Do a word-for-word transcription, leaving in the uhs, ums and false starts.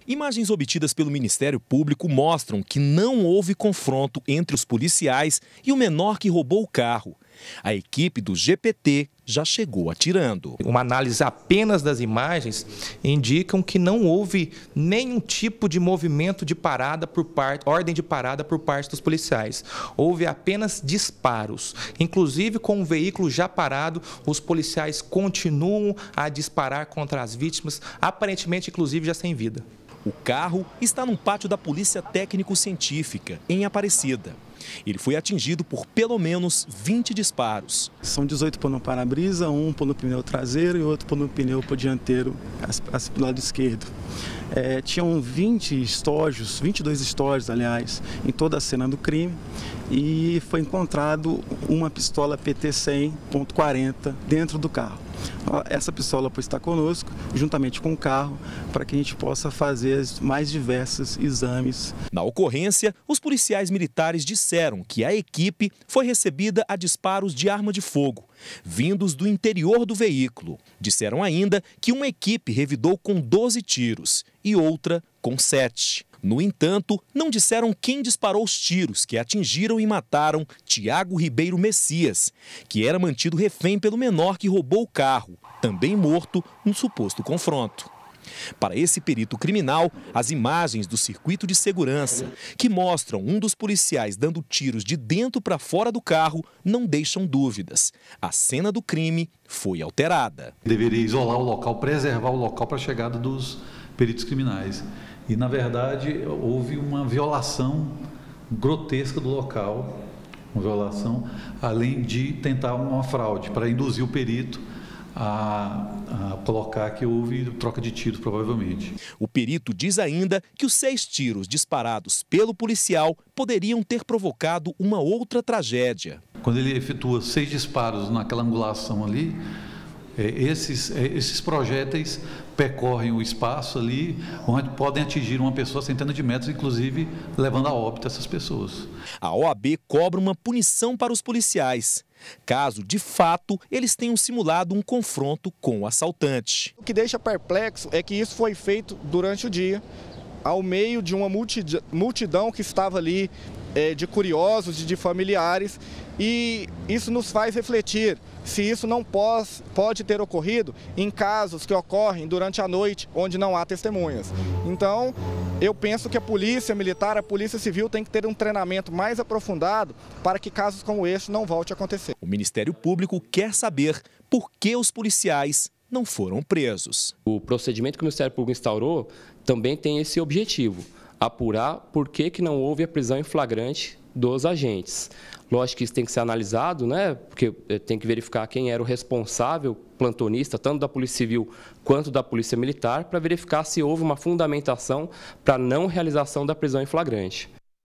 Imagens obtidas pelo Ministério Público mostram que não houve confronto entre os policiais e o menor que roubou o carro. A equipe do G P T já chegou atirando. Uma análise apenas das imagens indicam que não houve nenhum tipo de movimento de parada por parte, ordem de parada por parte dos policiais. Houve apenas disparos. Inclusive, com o veículo já parado, os policiais continuam a disparar contra as vítimas, aparentemente, inclusive, já sem vida. O carro está num pátio da Polícia Técnico-Científica, em Aparecida. Ele foi atingido por pelo menos vinte disparos. São dezoito por no para-brisa, um por no pneu traseiro e outro por no pneu por dianteiro, do lado esquerdo. É, tinham vinte estojos, vinte e dois estojos, aliás, em toda a cena do crime, e foi encontrado uma pistola P T cem ponto quarenta dentro do carro. Essa pistola pois está conosco, juntamente com o carro, para que a gente possa fazer os mais diversos exames. Na ocorrência, os policiais militares disseram que a equipe foi recebida a disparos de arma de fogo, vindos do interior do veículo. Disseram ainda que uma equipe revidou com doze tiros e outra com sete. No entanto, não disseram quem disparou os tiros que atingiram e mataram Tiago Ribeiro Messias, que era mantido refém pelo menor que roubou o carro, também morto no suposto confronto. Para esse perito criminal, as imagens do circuito de segurança, que mostram um dos policiais dando tiros de dentro para fora do carro, não deixam dúvidas. A cena do crime foi alterada. Deveria isolar o local, preservar o local para a chegada dos peritos criminais. E, na verdade, houve uma violação grotesca do local, uma violação, além de tentar uma fraude, para induzir o perito a, a colocar que houve troca de tiros, provavelmente. O perito diz ainda que os seis tiros disparados pelo policial poderiam ter provocado uma outra tragédia. Quando ele efetua seis disparos naquela angulação ali, É, esses, é, esses projéteis percorrem o espaço ali, onde podem atingir uma pessoa a centenas de metros, inclusive levando a óbito essas pessoas. A O A B cobra uma punição para os policiais, caso, de fato, eles tenham simulado um confronto com o assaltante. O que deixa perplexo é que isso foi feito durante o dia, ao meio de uma multidão que estava ali, é, de curiosos e de familiares, e isso nos faz refletir se isso não pós, pode ter ocorrido em casos que ocorrem durante a noite, onde não há testemunhas. Então, eu penso que a polícia militar, a polícia civil tem que ter um treinamento mais aprofundado para que casos como esse não volte a acontecer. O Ministério Público quer saber por que os policiais não foram presos. O procedimento que o Ministério Público instaurou também tem esse objetivo: apurar por que que não houve a prisão em flagrante dos agentes. Lógico que isso tem que ser analisado, né? Porque tem que verificar quem era o responsável plantonista, tanto da Polícia Civil quanto da Polícia Militar, para verificar se houve uma fundamentação para a não realização da prisão em flagrante.